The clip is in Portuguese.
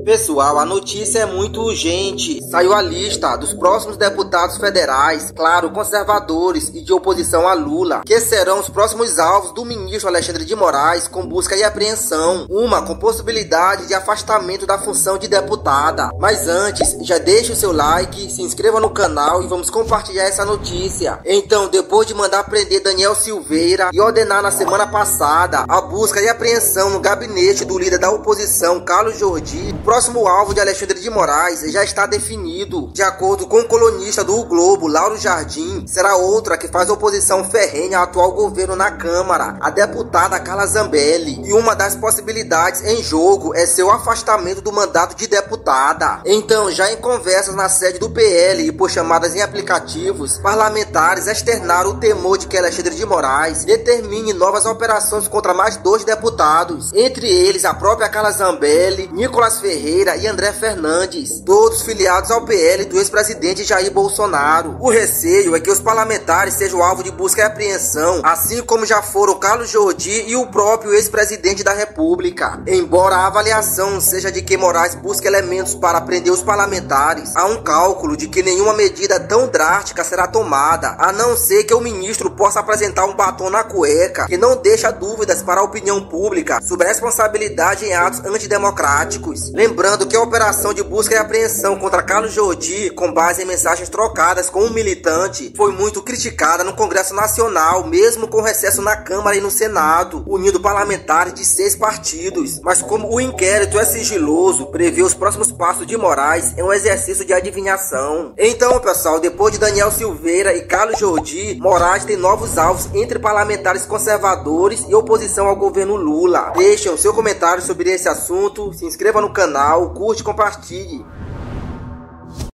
Pessoal, a notícia é muito urgente. Saiu a lista dos próximos deputados federais, claro, conservadores e de oposição a Lula, que serão os próximos alvos do ministro Alexandre de Moraes com busca e apreensão, uma com possibilidade de afastamento da função de deputada. Mas antes, já deixe o seu like, se inscreva no canal e vamos compartilhar essa notícia. Então, depois de mandar prender Daniel Silveira e ordenar na semana passada a busca e apreensão no gabinete do líder da oposição, Carlos Jordi, o próximo alvo de Alexandre de Moraes já está definido. De acordo com o colunista do O Globo, Lauro Jardim, será outra que faz oposição ferrenha ao atual governo na Câmara, a deputada Carla Zambelli. E uma das possibilidades em jogo é seu afastamento do mandato de deputada. Então, já em conversas na sede do PL e por chamadas em aplicativos, parlamentares externaram o temor de que Alexandre de Moraes determine novas operações contra mais 2 deputados, entre eles a própria Carla Zambelli, Nicolas Ferreira e André Fernandes, todos filiados ao PL do ex-presidente Jair Bolsonaro. O receio é que os parlamentares sejam alvo de busca e apreensão, assim como já foram Carlos Jordi e o próprio ex-presidente da República. Embora a avaliação seja de que Moraes busca elementos para prender os parlamentares, há um cálculo de que nenhuma medida tão drástica será tomada, a não ser que o ministro possa apresentar um batom na cueca que não deixa dúvidas para a opinião pública sobre a responsabilidade em atos antidemocráticos. Lembrando que a operação de busca e apreensão contra Carlos Jordi, com base em mensagens trocadas com um militante, foi muito criticada no Congresso Nacional, mesmo com recesso na Câmara e no Senado, unindo parlamentares de 6 partidos. Mas como o inquérito é sigiloso, prever os próximos passos de Moraes é um exercício de adivinhação. Então, pessoal, depois de Daniel Silveira e Carlos Jordi, Moraes tem novos alvos entre parlamentares conservadores e oposição ao governo Lula. Deixem o seu comentário sobre esse assunto, se inscreva no canal, curte e compartilhe.